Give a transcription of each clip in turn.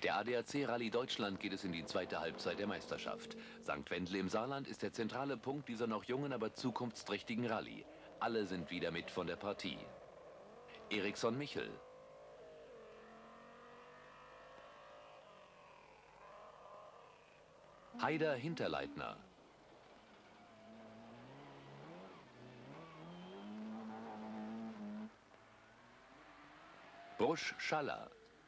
Mit der ADAC Rallye Deutschland geht es in die zweite Halbzeit der Meisterschaft. St. Wendel im Saarland ist der zentrale Punkt dieser noch jungen, aber zukunftsträchtigen Rallye. Alle sind wieder mit von der Partie. Eriksson Michel. Haider Hinterleitner. Brusch Schaller.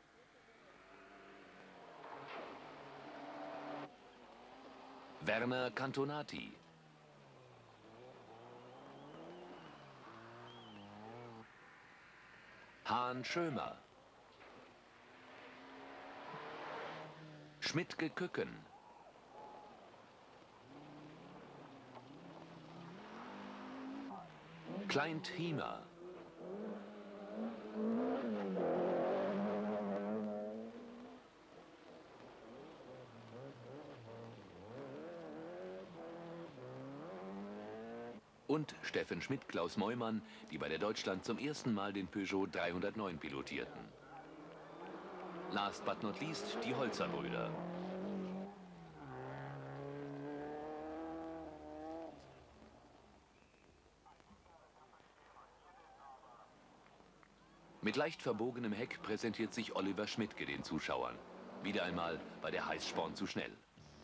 Werner Cantonati. Hahn Schömer. Schmidtke Kücken. Kleint Hiemer. Und Steffen Schmidt, Klaus Meumann, die bei der Deutschland zum ersten Mal den Peugeot 309 pilotierten. Last but not least die Holzer-Brüder. Mit leicht verbogenem Heck präsentiert sich Oliver Schmidtke den Zuschauern. Wieder einmal war der Heißsporn zu schnell.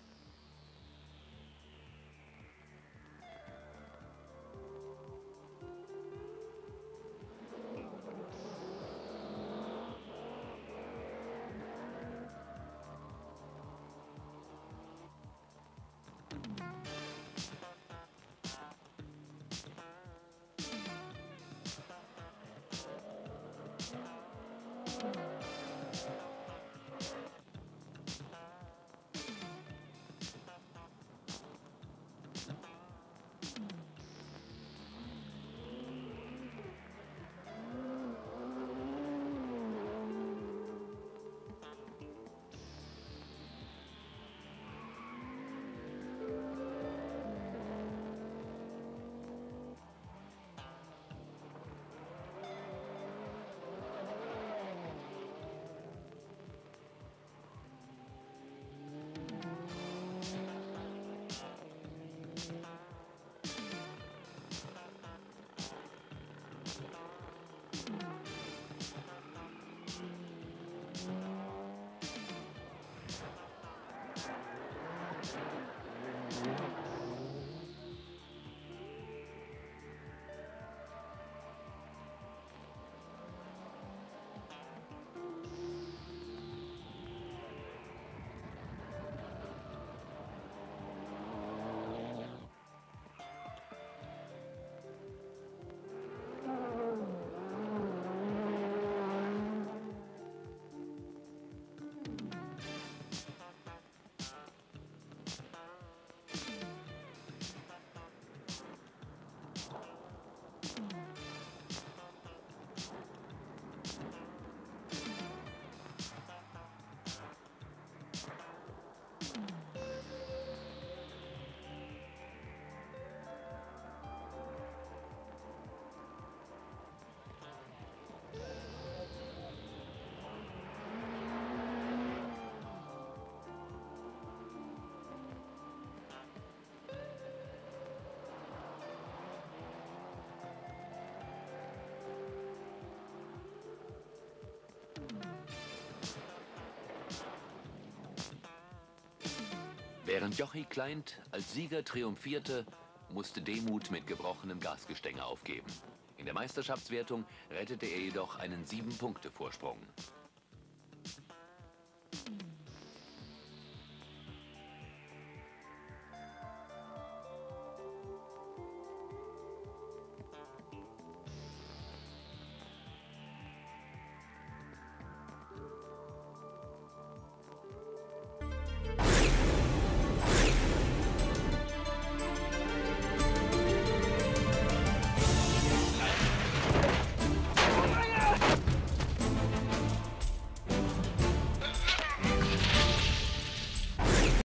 Während Jochi Kleint als Sieger triumphierte, musste Demuth mit gebrochenem Gasgestänge aufgeben. In der Meisterschaftswertung rettete er jedoch einen 7-Punkte-Vorsprung.